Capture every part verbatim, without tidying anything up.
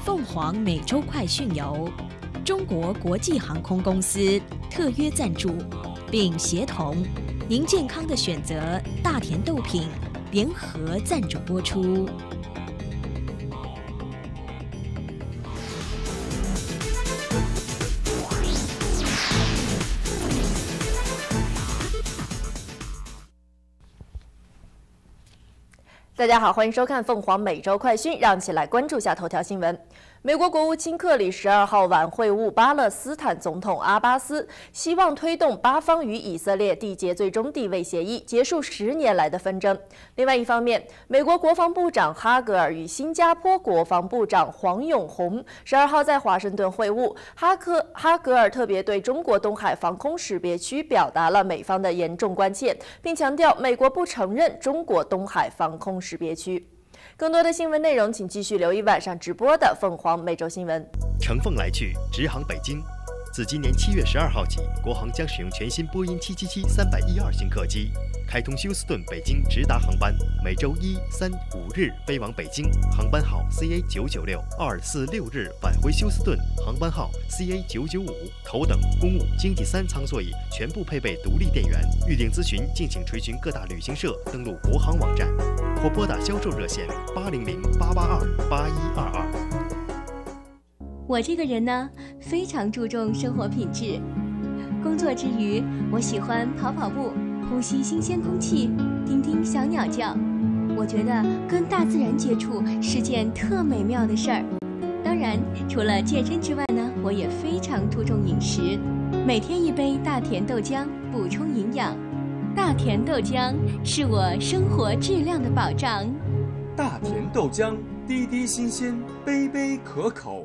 凤凰美洲快讯由中国国际航空公司特约赞助，并协同您健康的选择大田豆品联合赞助播出。 大家好，欢迎收看凤凰美洲快讯，让我们一起来关注下头条新闻。美国国务卿克里十二号晚会晤巴勒斯坦总统阿巴斯，希望推动巴方与以色列缔结最终地位协议，结束十年来的纷争。另外一方面，美国国防部长哈格尔与新加坡国防部长黄永红十二号在华盛顿会晤。哈克哈格尔特别对中国东海防空识别区表达了美方的严重关切，并强调美国不承认中国东海防空识别区。更多的新闻内容，请继续留意晚上直播的凤凰美洲新闻。 乘凤来去，直航北京。自今年七月十二号起，国航将使用全新波音七七七三百一二型客机，开通休斯顿北京直达航班，每周一、三、五日飞往北京，航班号 C A 九九六；二、四、六日返回休斯顿，航班号 C A 九九五。头等、公务、经济三舱座椅全部配备独立电源。预订咨询，敬请垂询各大旅行社，登录国航网站，或拨打销售热线八零零八八二八一二二。 我这个人呢，非常注重生活品质。工作之余，我喜欢跑跑步，呼吸新鲜空气，听听小鸟叫。我觉得跟大自然接触是件特美妙的事儿。当然，除了健身之外呢，我也非常注重饮食，每天一杯大田豆浆补充营养。大田豆浆是我生活质量的保障。 大田豆浆，滴滴新鲜，杯杯可口。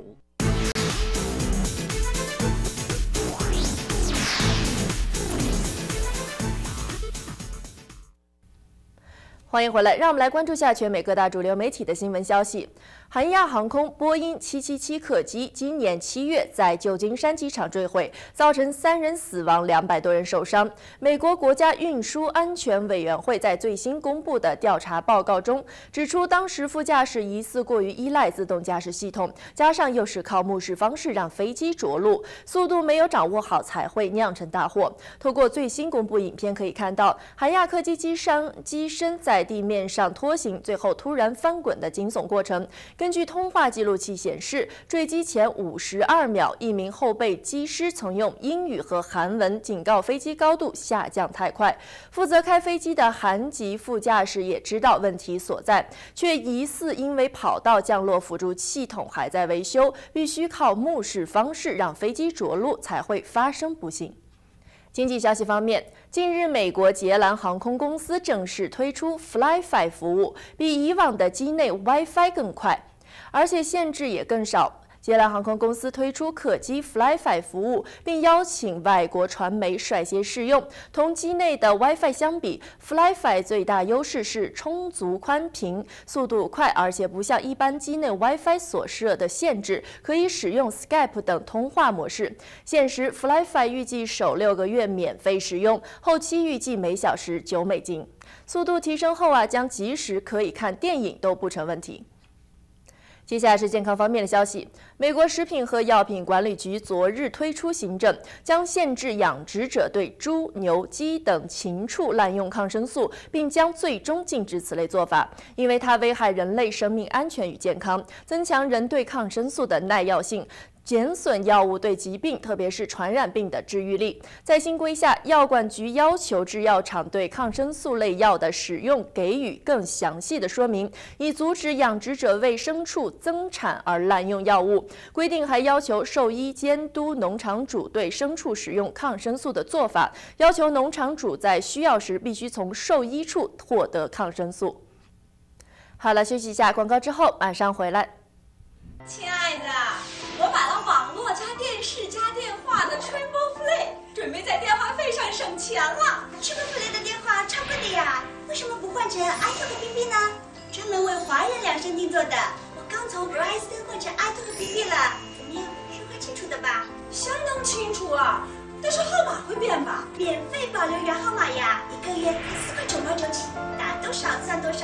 欢迎回来，让我们来关注下全美各大主流媒体的新闻消息。韩亚航空波音七七七客机今年七月在旧金山机场坠毁，造成三人死亡，两百多人受伤。美国国家运输安全委员会在最新公布的调查报告中指出，当时副驾驶疑似过于依赖自动驾驶系统，加上又是靠目视方式让飞机着陆，速度没有掌握好，才会酿成大祸。透过最新公布影片可以看到，韩亚客机机身机身在地面上拖行，最后突然翻滚的惊悚过程。根据通话记录器显示，坠机前五十二秒，一名后备机师曾用英语和韩文警告飞机高度下降太快。负责开飞机的韩籍副驾驶也知道问题所在，却疑似因为跑道降落辅助系统还在维修，必须靠目视方式让飞机着陆，才会发生不幸。经济消息方面，近日美国捷兰航空公司正式推出 FlyFi 服务，比以往的机内 WiFi 更快，而且限制也更少。捷兰航空公司推出客机 FlyFi 服务，并邀请外国传媒率先试用。同机内的 WiFi 相比 ，FlyFi 最大优势是充足宽频、速度快，而且不像一般机内 WiFi 所设的限制，可以使用 Skype 等通话模式。现时 FlyFi 预计首六个月免费使用，后期预计每小时九美金。速度提升后啊，将即时可以看电影都不成问题。接下来是健康方面的消息。美国食品和药品管理局昨日推出新政，将限制养殖者对猪、牛、鸡等禽畜滥用抗生素，并将最终禁止此类做法，因为它危害人类生命安全与健康，增强人对抗生素的耐药性，减损药物对疾病，特别是传染病的治愈力。在新规下，药管局要求制药厂对抗生素类药的使用给予更详细的说明，以阻止养殖者为牲畜增产而滥用药物。规定还要求兽医监督农场主对牲畜使用抗生素的做法，要求农场主在需要时必须从兽医处获得抗生素。好了，休息一下广告之后马上回来。 亲爱的，我买了网络加电视加电话的 Triple Play， 准备在电话费上省钱了。 Triple Play 的电话超贵的呀，为什么不换成 iTalk B B 呢？专门为华人量身定做的，我刚从 Verizon 换成 iTalk B B 了，怎么样？说话清楚的吧？ 相当清楚啊，但是号码会变吧？ 免费保留原号码呀，一个月四块九毛九起，打多少算多少。 聪明的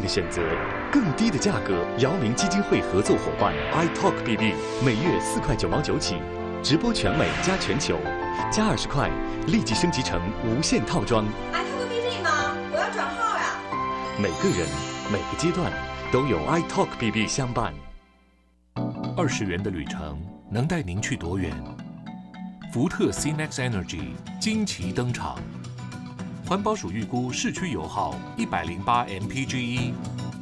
选择，更低的价格。姚明基金会合作伙伴 iTalk B B， 每月四块九毛九起，直播全美加全球，加二十块立即升级成无限套装。 iTalk B B 吗？我要转号呀！ 每个人每个阶段都有 iTalk B B 相伴。 二十元的旅程能带您去多远？福特 C-Max Energy 惊奇登场，环保署预估市区油耗一百零八 M P G E，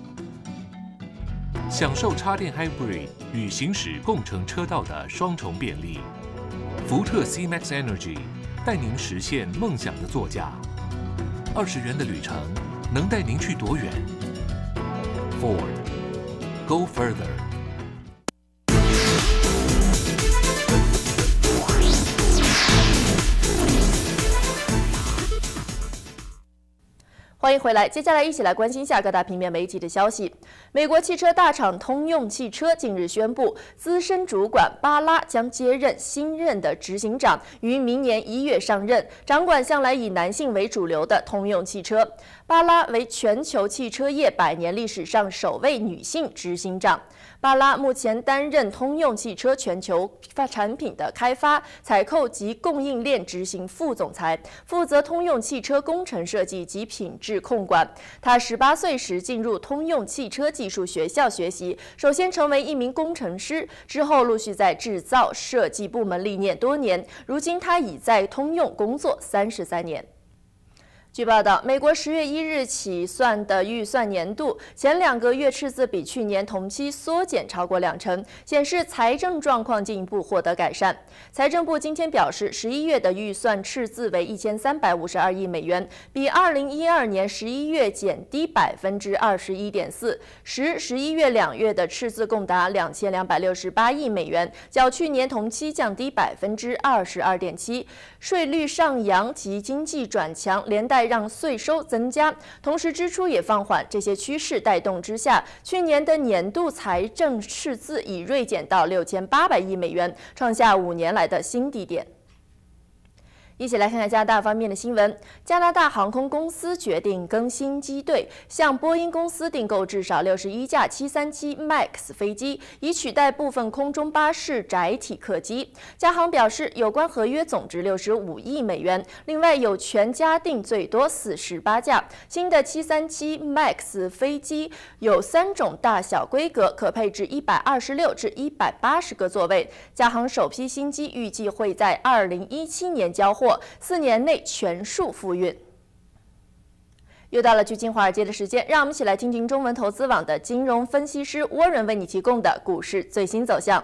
享受插电 Hybrid 与行驶共乘车道的双重便利。福特 C-Max Energy 带您实现梦想的座驾。二十元的旅程能带您去多远 ？Ford Go Further。 欢迎回来，接下来一起来关心下各大平面媒体的消息。美国汽车大厂通用汽车近日宣布，资深主管巴拉将接任新任的执行长，于明年一月上任，掌管向来以男性为主流的通用汽车。巴拉为全球汽车业百年历史上首位女性执行长。巴拉目前担任通用汽车全球产品的开发、采购及供应链执行副总裁，负责通用汽车工程设计及品质控管。他十八岁时进入通用汽车技术学校学习，首先成为一名工程师，之后陆续在制造设计部门历练多年。如今他已在通用工作三十三年。据报道，美国十月一日起算的预算年度前两个月赤字比去年同期缩减超过两成，显示财政状况进一步获得改善。财政部今天表示，十一月的预算赤字为一千三百五十二亿美元，比二零一二年十一月减低百分之二十一点四。十、十一月两月的赤字共达两千两百六十八亿美元，较去年同期降低百分之二十二点七。税率上扬及经济转强，连带让税收增加，同时支出也放缓。这些趋势带动之下，去年的年度财政赤字已锐减到六千八百亿美元，创下五年来的新低点。一起来看看加拿大方面的新闻。加拿大航空公司决定更新机队，向波音公司订购至少六十一架七三七 MAX 飞机，以取代部分空中巴士载体客机。加航表示，有关合约总值六十五亿美元，另外有权加订最多四十八架。新的七三七 MAX 飞机有三种大小规格，可配置一百二十六至一百八十个座位。加航首批新机预计会在二零一七年交货。四年内全数复运。又到了聚金华尔街的时间，让我们一起来听听中文投资网的金融分析师沃伦为你提供的股市最新走向。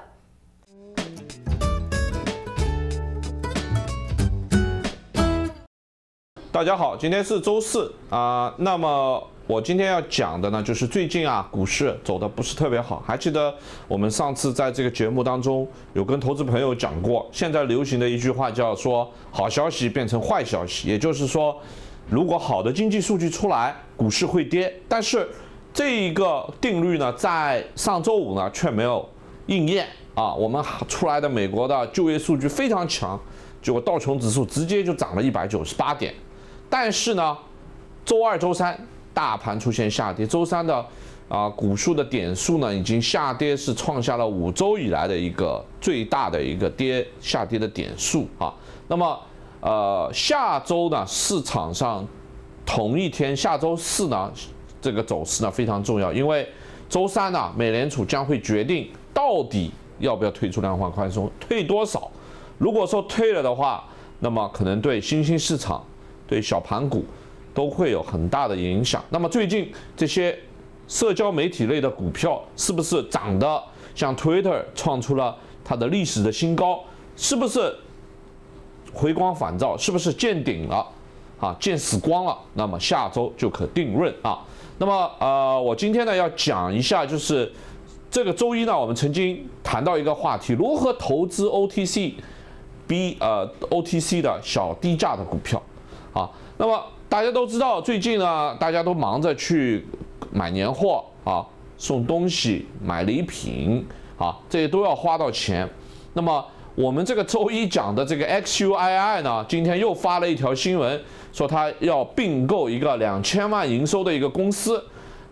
大家好，今天是周四啊、呃，那么我今天要讲的呢，就是最近啊，股市走的不是特别好。还记得我们上次在这个节目当中有跟投资朋友讲过，现在流行的一句话叫说好消息变成坏消息，也就是说，如果好的经济数据出来，股市会跌。但是这一个定律呢，在上周五呢却没有应验啊。我们出来的美国的就业数据非常强，结果道琼指数直接就涨了一百九十八点。但是呢，周二、周三大盘出现下跌，周三的啊、呃、股数的点数呢已经下跌，是创下了五周以来的一个最大的一个跌下跌的点数啊。那么呃下周呢市场上同一天，下周四呢这个走势呢非常重要，因为周三呢美联储将会决定到底要不要退出量化宽松，退多少。如果说退了的话，那么可能对新兴市场、对小盘股都会有很大的影响。那么最近这些社交媒体类的股票是不是涨得像 Twitter 创出了它的历史的新高？是不是回光返照？是不是见顶了？啊，见死光了？那么下周就可定论啊。那么呃，我今天呢要讲一下，就是这个周一呢，我们曾经谈到一个话题，如何投资 O T C、B 呃 O T C 的小低价的股票啊。那么大家都知道，最近呢，大家都忙着去买年货啊，送东西、买礼品啊，这些都要花到钱。那么我们这个周一讲的这个 X U I I 呢，今天又发了一条新闻，说他要并购一个两千万营收的一个公司。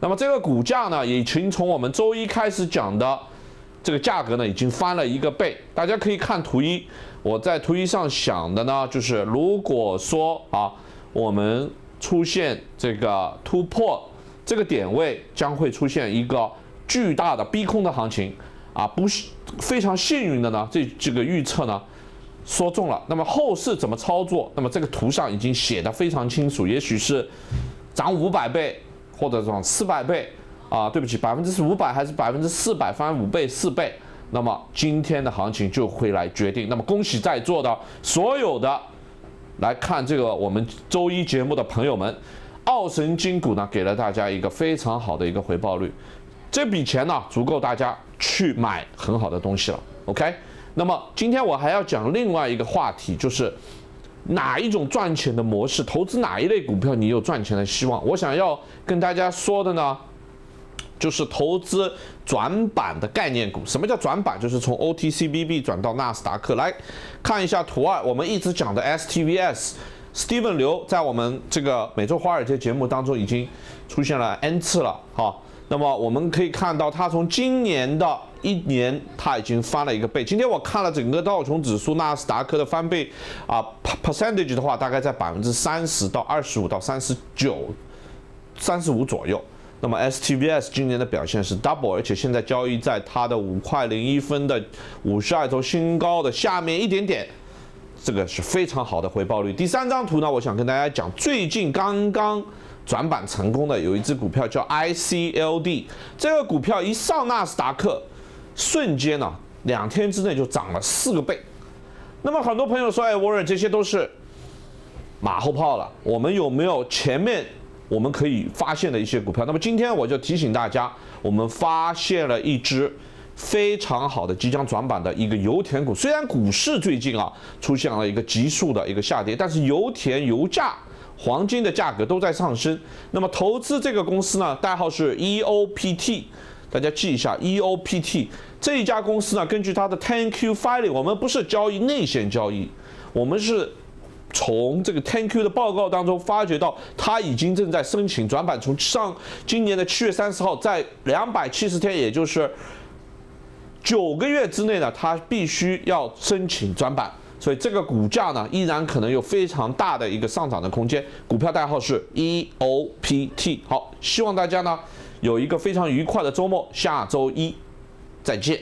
那么这个股价呢，已经从我们周一开始讲的这个价格呢，已经翻了一个倍。大家可以看图一，我在图一上想的呢，就是如果说啊，我们出现这个突破这个点位，将会出现一个巨大的逼空的行情啊，不是非常幸运的呢，这这个预测呢说中了。那么后市怎么操作？那么这个图上已经写得非常清楚，也许是涨五百倍。或者涨四百倍啊，对不起，百分之五百还是百分之四百，翻五倍四倍，那么今天的行情就会来决定。那么恭喜在座的所有的来看这个我们周一节目的朋友们，奥神金股呢给了大家一个非常好的一个回报率，这笔钱呢足够大家去买很好的东西了。OK， 那么今天我还要讲另外一个话题，就是哪一种赚钱的模式，投资哪一类股票你有赚钱的希望？我想要跟大家说的呢，就是投资转板的概念股。什么叫转板？就是从 O T C B B 转到纳斯达克。来看一下图二，我们一直讲的 S T V S，Steven 刘在我们这个每周华尔街节目当中已经出现了 N 次了，哈。那么我们可以看到，它从今年的一年，它已经翻了一个倍。今天我看了整个道琼指数、纳斯达克的翻倍啊 ，percentage 的话，大概在百分之三十到二十五到三十九、三十五左右。那么 S T V S 今年的表现是 double， 而且现在交易在它的五块零一分的五十二周新高的下面一点点，这个是非常好的回报率。第三张图呢，我想跟大家讲，最近刚刚转板成功的有一只股票叫 I C L D， 这个股票一上纳斯达克，瞬间呢、啊，两天之内就涨了四个倍。那么很多朋友说，哎，沃尔，这些都是马后炮了，我们有没有前面我们可以发现的一些股票？那么今天我就提醒大家，我们发现了一只非常好的即将转板的一个油田股。虽然股市最近啊出现了一个急速的一个下跌，但是油田、油价、黄金的价格都在上升。那么投资这个公司呢，代号是 E O P T， 大家记一下 E O P T 这一家公司呢，根据它的 ten Q filing， 我们不是交易内线交易，我们是从这个 ten Q 的报告当中发觉到，它已经正在申请转板，从上今年的七月三十号，在两百七十天，也就是九个月之内呢，它必须要申请转板。所以这个股价呢，依然可能有非常大的一个上涨的空间。股票代号是 E O P T。好，希望大家呢有一个非常愉快的周末，下周一再见。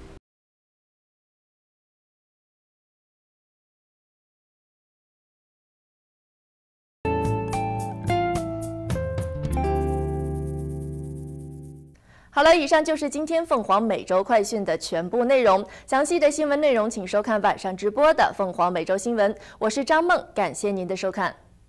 好了，以上就是今天凤凰每周快讯的全部内容。详细的新闻内容，请收看晚上直播的凤凰每周新闻。我是张梦，感谢您的收看。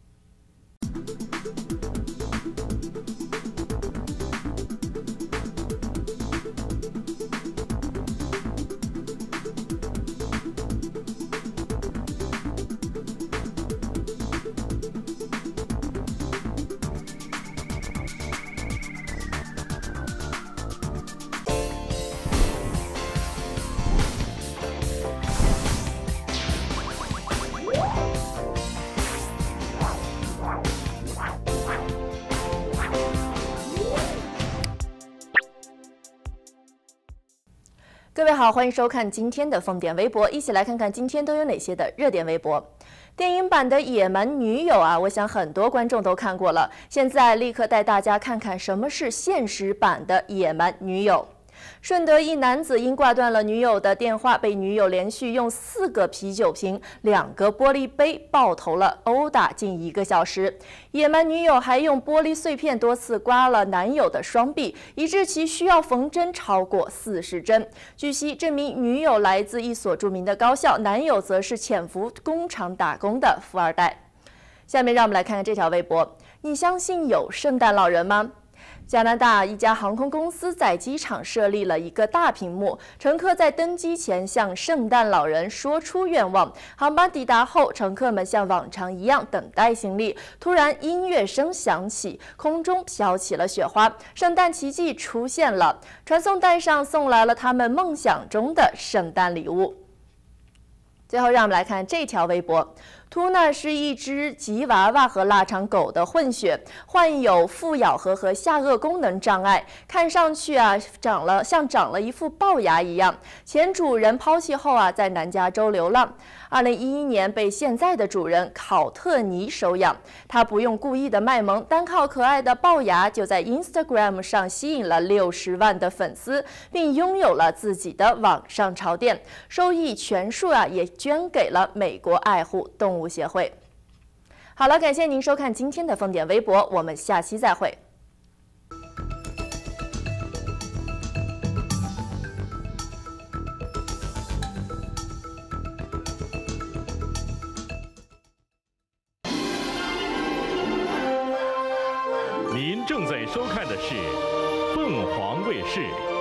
各位好，欢迎收看今天的凤点微博，一起来看看今天都有哪些的热点微博。电影版的《野蛮女友》啊，我想很多观众都看过了。现在立刻带大家看看什么是现实版的《野蛮女友》。顺德一男子因挂断了女友的电话，被女友连续用四个啤酒瓶、两个玻璃杯爆头了，殴打近一个小时。野蛮女友还用玻璃碎片多次刮了男友的双臂，以致其需要缝针超过四十针。据悉，这名女友来自一所著名的高校，男友则是潜伏工厂打工的富二代。下面让我们来看看这条微博：你相信有圣诞老人吗？加拿大一家航空公司在机场设立了一个大屏幕，乘客在登机前向圣诞老人说出愿望。航班抵达后，乘客们像往常一样等待行李。突然，音乐声响起，空中飘起了雪花，圣诞奇迹出现了。传送带上送来了他们梦想中的圣诞礼物。最后，让我们来看这条微博： 图呢是一只吉娃娃和腊肠狗的混血，患有腹咬合和下颚功能障碍，看上去啊长了像长了一副龅牙一样。前主人抛弃后啊，在南加州流浪。二零一一年被现在的主人考特尼收养。他不用故意的卖萌，单靠可爱的龅牙，就在 Instagram 上吸引了六十万的粉丝，并拥有了自己的网上潮店，收益全数啊也捐给了美国爱护动物协会。好了，感谢您收看今天的风点微博，我们下期再会。 您正在收看的是凤凰卫视。